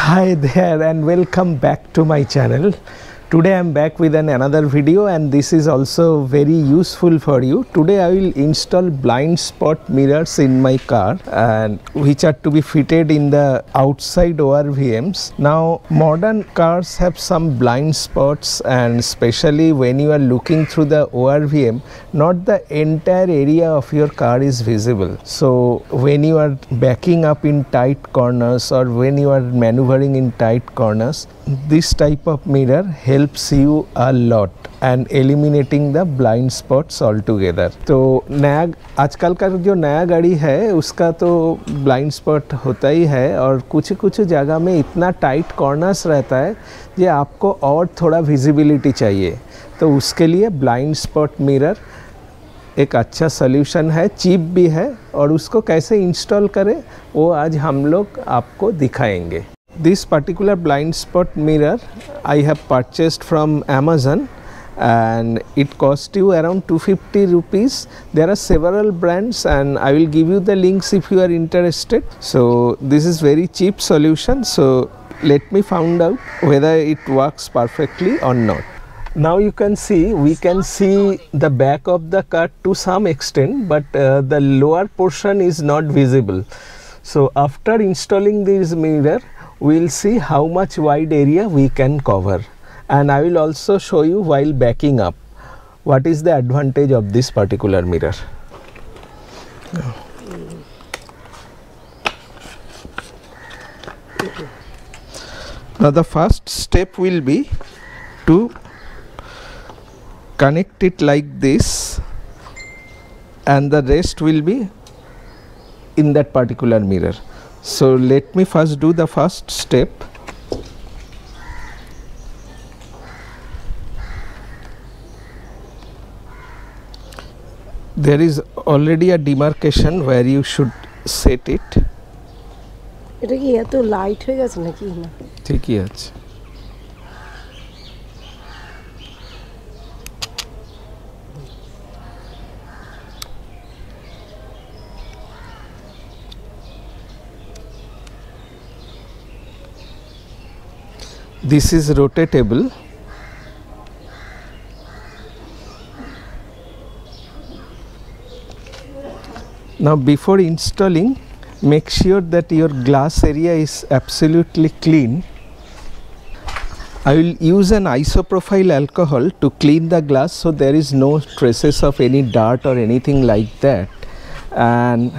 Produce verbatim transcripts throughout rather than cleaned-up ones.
Hi there and welcome back to my channel. Today I am back with an another video and this is also very useful for you. Today I will install blind spot mirrors in my car and which are to be fitted in the outside O R V Ms. Now modern cars have some blind spots, and especially when you are looking through the O R V M, not the entire area of your car is visible. So when you are backing up in tight corners or when you are maneuvering in tight corners, this type of mirror helps you a lot and eliminating the blind spots altogether. तो नया आजकल का जो नया गाड़ी है उसका तो ब्लाइंड स्पॉट होता ही है, और कुछ कुछ जगह में इतना टाइट कॉर्नर्स रहता है कि आपको और थोड़ा विजिबिलिटी चाहिए, तो उसके लिए ब्लाइंड स्पॉट मिरर एक अच्छा सॉल्यूशन है, चीप भी है, और उसको कैसे इंस्टॉल करें वो आज हम लोग आपको दिखाएंगे. This particular blind spot mirror I have purchased from Amazon and it cost you around two hundred fifty rupees. There are several brands and I will give you the links if you are interested. So this is very cheap solution, so let me find out whether it works perfectly or not. Now you can see, we can see the back of the car to some extent, but uh, the lower portion is not visible. So after installing this mirror, we will see how much wide area we can cover, and I will also show you while backing up what is the advantage of this particular mirror. Now the first step will be to connect it like this, and the rest will be in that particular mirror. So let me first do the first step. There is already a demarcation where you should set it. এটা কি এত light হয়ে গেছে নাকি না? ঠিকই আছে. This is rotatable. Now before installing, make sure that your glass area is absolutely clean. I will use an isopropyl alcohol to clean the glass so there is no traces of any dirt or anything like that. And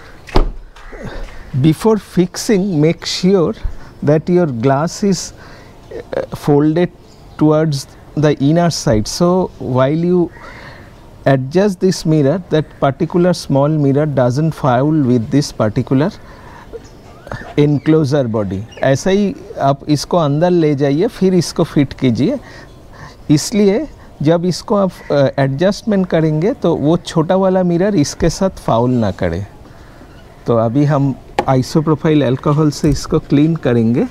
before fixing, make sure that your glass is folded towards the inner side, so while you adjust this mirror, that particular small mirror doesn't foul with this particular enclosure body. ऐसा ही आप इसको अंदर ले जाइए, फिर इसको fit कीजिए. इसलिए जब इसको आप एडजस्टमेंट करेंगे तो वो छोटा वाला मिरर इसके साथ फाउल ना करे. तो अभी हम आइसोप्रोपाइल अल्कोहल से इसको क्लीन करेंगे.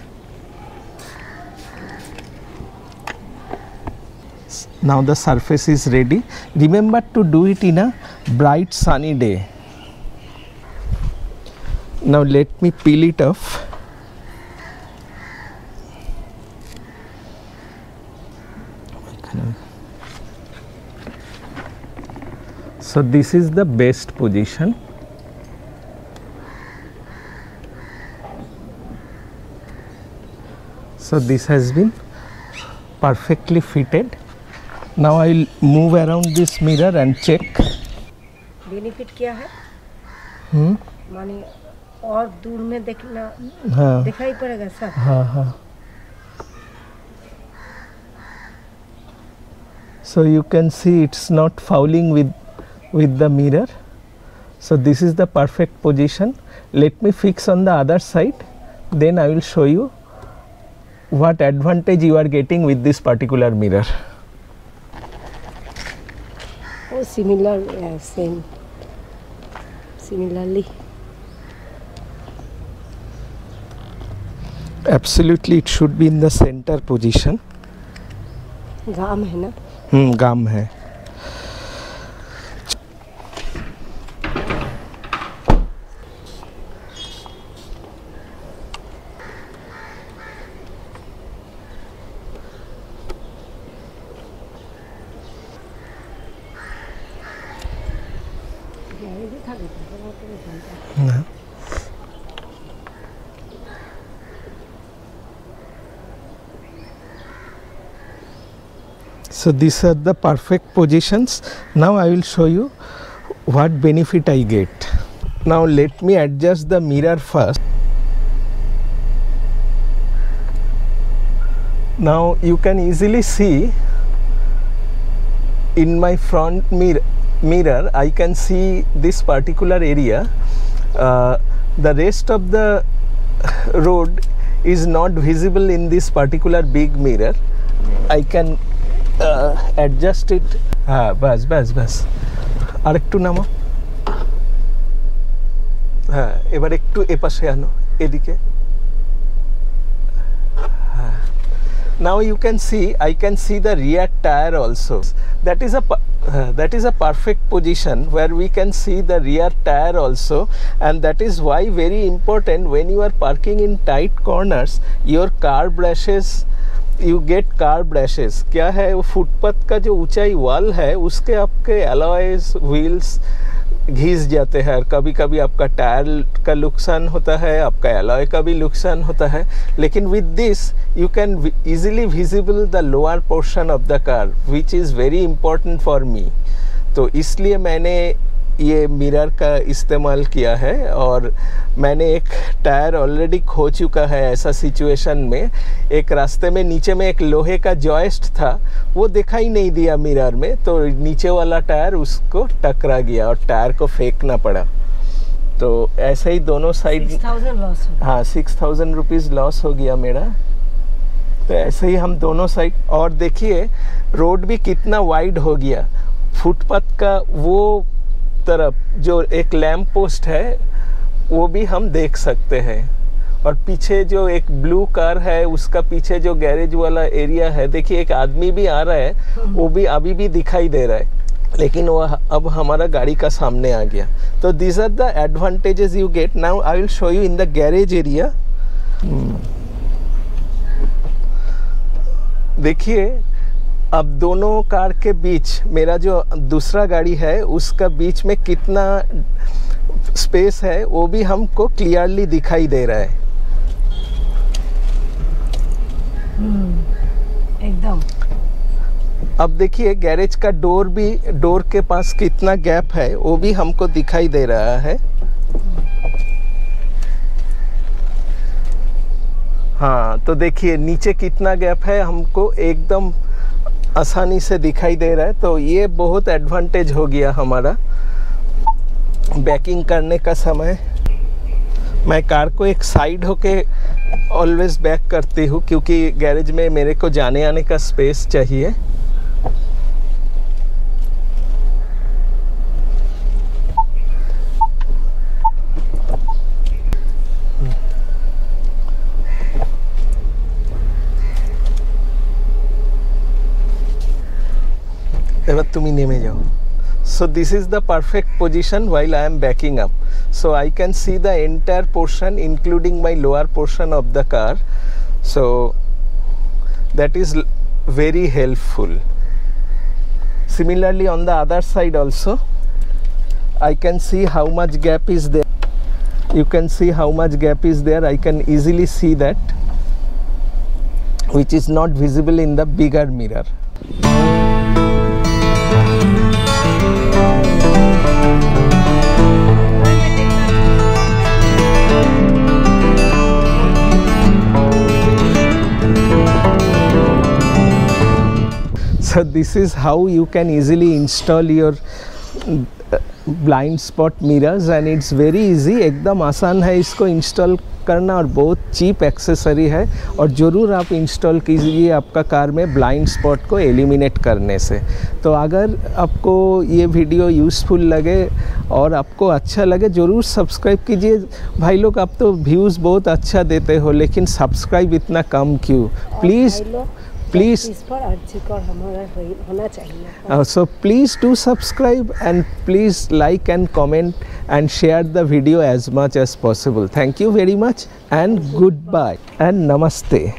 Now the surface is ready. Remember to do it in a bright sunny day. Now let me peel it off. So this is the best position. So this has been perfectly fitted. Now I will move around this mirror and check. Benefit क्या है? हम्म. माने और दूर में देखना, हाँ. दिखाई पड़ेगा सब. हाँ हाँ. So you can see it's not fouling with with the mirror. So this is the perfect position. Let me fix on the other side. Then I will show you what advantage you are getting with this particular mirror. Oh, similar, yeah, same. Similarly. Absolutely, it should be in the center position. गाम है ना? हम्म, गाम है. ना। So these are the perfect positions. Now I will show you what benefit I get. Now let me adjust the mirror first. Now you can easily see in my front mirror, mirror I can see this particular area. Uh, the rest of the road is not visible in this particular big mirror. I can uh, adjust it. हाँ बस बस बस আর একটু নামো হ্যাঁ এবার একটু এপাশে আনো এদিকে হ্যাঁ now you can see I can see the rear tire also. That is a uh, that is a perfect position where we can see the rear tire also, and that is why very important when you are parking in tight corners your car brushes you get car brushes. क्या है वो footpath का जो ऊंचाई वाल है उसके आपके alloys wheels घिस जाते हैं और कभी कभी आपका टायर का नुकसान होता है, आपका एलॉय का भी नुकसान होता है. लेकिन with this you can easily visible the lower portion of the car which is very important for me. तो इसलिए मैंने ये मिरर का इस्तेमाल किया है और मैंने एक टायर ऑलरेडी खो चुका है ऐसा सिचुएशन में. एक रास्ते में नीचे में एक लोहे का जॉइस्ट था वो दिखाई नहीं दिया मिरर में, तो नीचे वाला टायर उसको टकरा गया और टायर को फेंकना पड़ा. तो ऐसे ही दोनों साइड लॉस हो. हाँ सिक्स थाउजेंड रुपीज़ लॉस हो गया मेरा. तो ऐसे ही हम दोनों साइड, और देखिए रोड भी कितना वाइड हो गया. फुटपाथ का वो तरफ जो एक लैंप पोस्ट है वो भी हम देख सकते हैं, और पीछे जो एक ब्लू कार है उसका पीछे जो गैरेज वाला एरिया है देखिए एक आदमी भी आ रहा है वो भी अभी भी दिखाई दे रहा है, लेकिन वो अब हमारा गाड़ी का सामने आ गया. तो these are the advantages you get. Now I will show you in the garage area. देखिए अब दोनों कार के बीच मेरा जो दूसरा गाड़ी है उसका बीच में कितना स्पेस है वो भी हमको क्लियरली दिखाई दे रहा है. एकदम. अब देखिए गैरेज का डोर भी, डोर के पास कितना गैप है वो भी हमको दिखाई दे रहा है. हाँ तो देखिए नीचे कितना गैप है हमको एकदम आसानी से दिखाई दे रहा है. तो ये बहुत एडवांटेज हो गया हमारा बैकिंग करने का समय. मैं कार को एक साइड होके ऑलवेज बैक करती हूँ क्योंकि गैरेज में मेरे को जाने आने का स्पेस चाहिए. এবার তুমি নেমে যাও. So this is the perfect position while I am backing up. So I can see the entire portion including my lower portion of the car. So that is very helpful. Similarly on the other side also I can see how much gap is there. You can see how much gap is there. I can easily see that, which is not visible in the bigger mirror. So this is how you can easily install your blind spot mirrors, and it's very easy. एकदम आसान है इसको install करना और बहुत cheap accessory है, और ज़रूर आप इंस्टॉल कीजिए आपका कार में ब्लाइंड स्पॉट को एलिमिनेट करने से. तो अगर आपको ये वीडियो यूज़फुल लगे और आपको अच्छा लगे ज़रूर सब्सक्राइब कीजिए. भाई लोग आप तो व्यूज़ बहुत अच्छा देते हो लेकिन सब्सक्राइब इतना कम क्यों? प्लीज़ please इस पर अर्जिक और हमारा होना चाहिए. uh, so please do subscribe and please like and comment and share the video as much as possible. Thank you very much and goodbye and namaste.